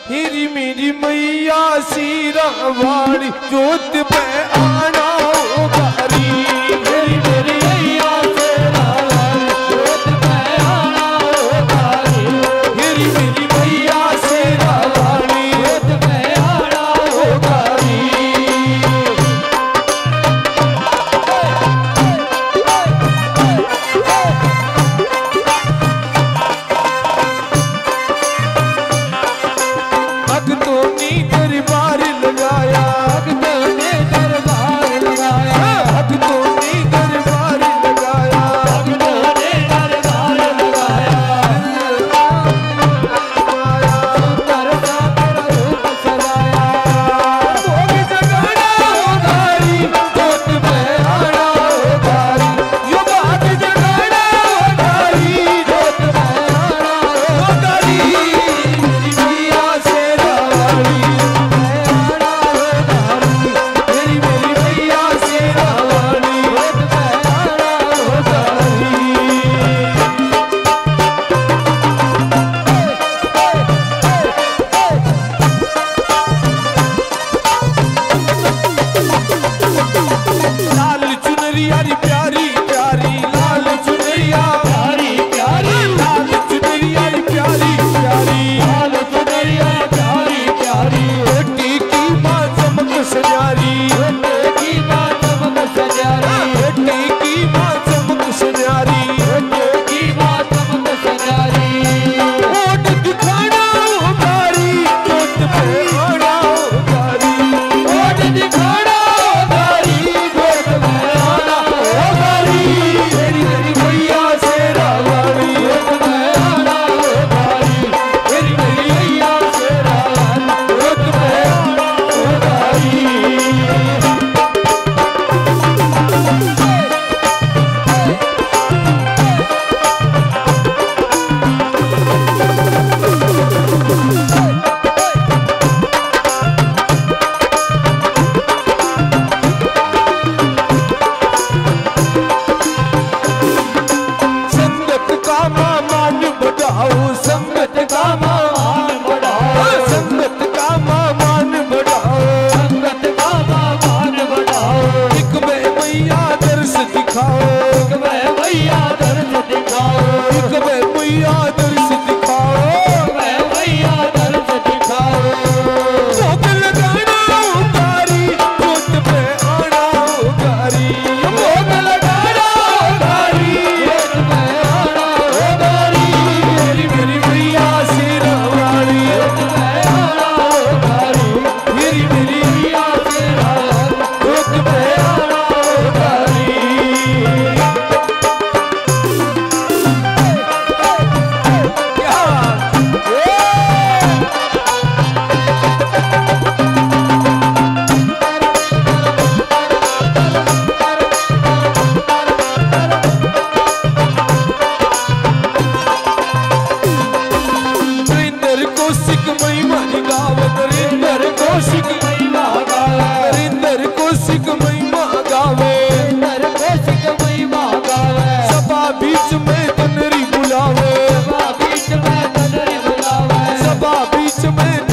हिरी मेरी मैया सीरा वाली जोत पे आना उगारी। हिरी मेरी मैया सीरा वाली जोत पे आना उगारी। हिरी मेरी मैया सीरा वाली जोत पे आना उगारी। भक्तों ने दरबार लगाया, भक्तों ने दरबार लगाया, भक्तों ने दरबार लगाया, भक्तों ने दरबार लगाया। सुंदर सा तेरा रूप सजाया, भोग जगाना उगारी, जोत पे आना उगारी। यो बात जगाना उगारी, जोत पे आना उगारी। मेरी मैया शेरा वाली आना उगारी। मेरी मैया शेरा वाली जोत पे आना उगारी। लाल चुनरिया री प्यारी प्यारी, लाल चुनरिया प्यारी प्यारी, लाल चुनरिया री प्यारी प्यारी, लाल चुनरिया प्यारी प्यारी। बेटी की माँ चमक सजारी, बेटे की माँ चमक सजारी, बेटी की माँ चमक सजारी, बेटे की माँ चमक सजारी। ओट दिखाना उगारी, जोत पे आना उगारी। ओट दिखाना उगारी, जोत पे आना उगारी। मेरी मैया शेरा वाली जोत पे आना उगारी। मेरी मैया शेरा वाली जोत पे आना उगारी। संगत का मान बढ़ाओ, संगत का मान बढ़ाओ, संगत का मान बढ़ाओ, संगत का मान बढ़ाओ। एक मैं मैया दर्श दिखाओ, एक मैं मैया दर्श दिखाओ, एक मैं मैया दर्श दिखाओ, मैं मैया दर्श दिखाओ। भोग लगाना उगारी, जोत पे आना उगारी। भोग लगाना उगारी, जोत पे आना उगारी। मेरी मैया शेरा वाली जोत पे आना उगारी। मेरी मैया शेरा वाली जोत पे आना उगारी। नरेंद्र कौशिक महिमा गावत, नरेंद्र कौशिक महिमा गावे, नरेंद्र कौशिक महिमा गावे, नरेंद्र कौशिक महिमा गावे। सभा बीच में तनरी बुलावे, सभा बीच में तनरी बुलावे, सभा बीच में